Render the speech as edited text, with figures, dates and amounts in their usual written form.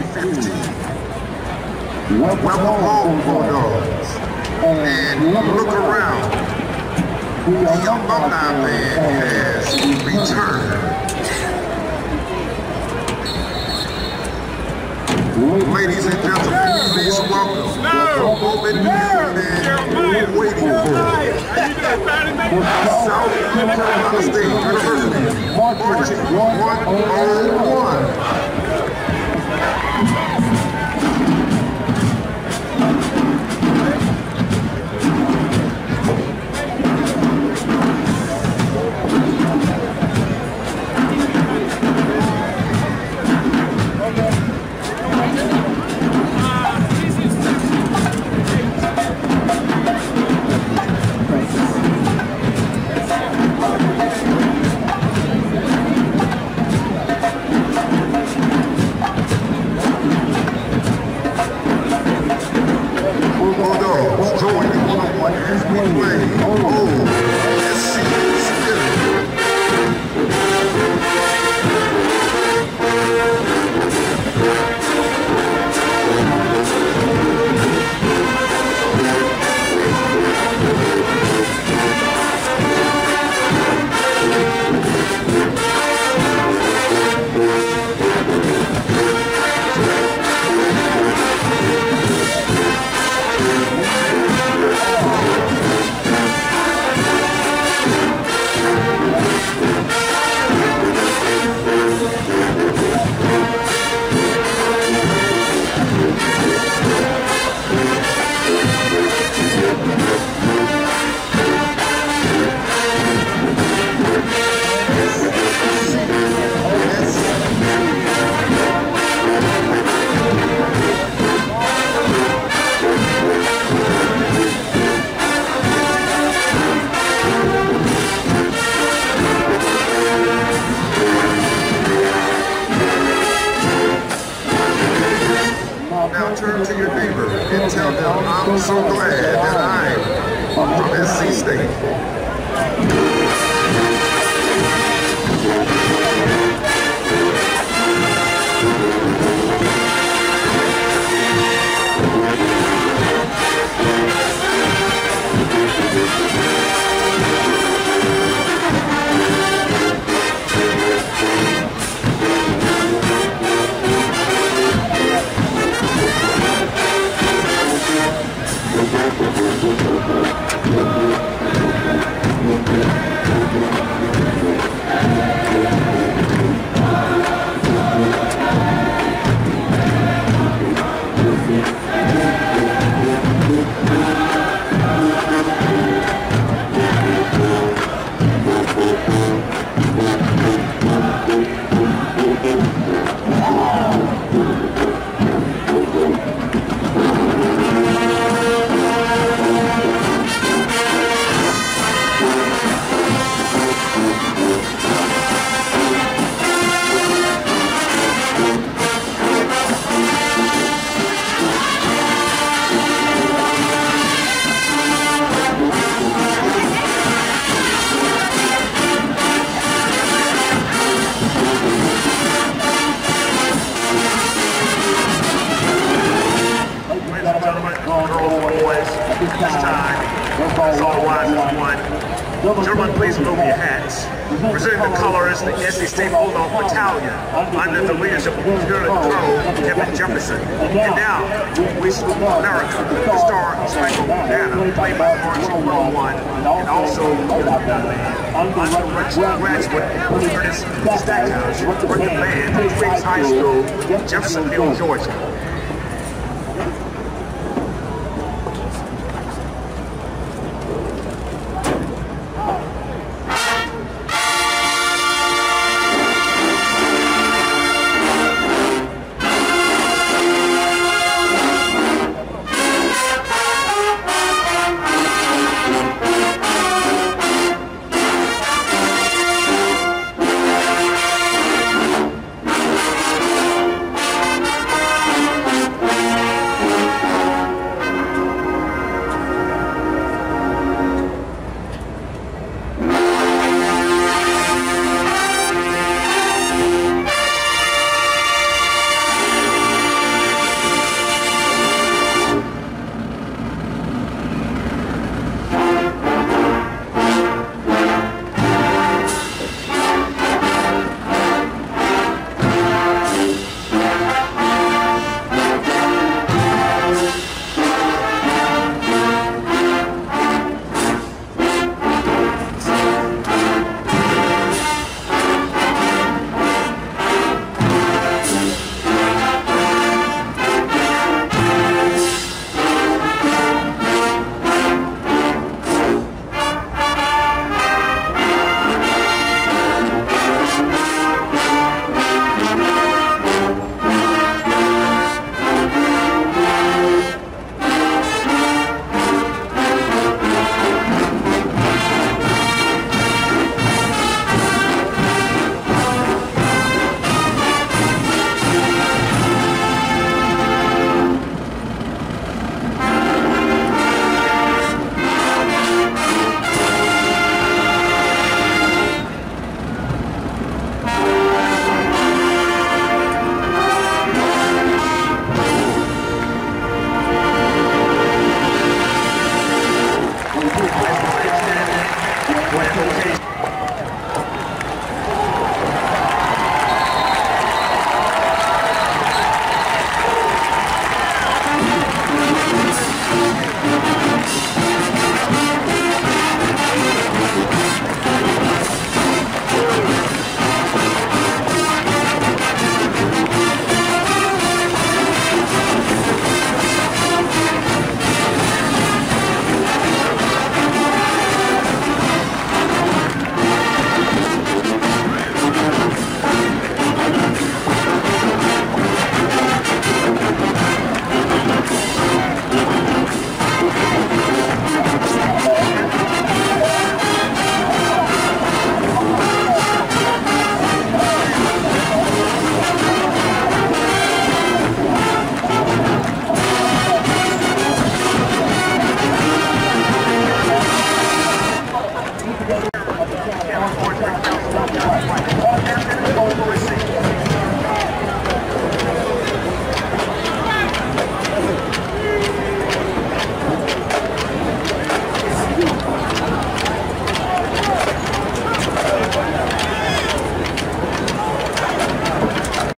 SCSU. Welcome home, Bulldogs. And look around. The alumni band has returned. Ladies and gentlemen, please welcome the moment you've been waiting for. South Carolina State University, marching 101. Now turn to your neighbor and tell them I'm so glad that I'm from SC State. Gentlemen, please remove your hats. Presenting the colors, the SC State Bulldog Battalion, under the leadership of Lieutenant Colonel Kevin Jefferson. And now, we salute America, the Star Spangled Banner, played by Marching 101, and also undergraduate Curtis Stackhouse, with the band from Queens High School, Jeffersonville, Georgia.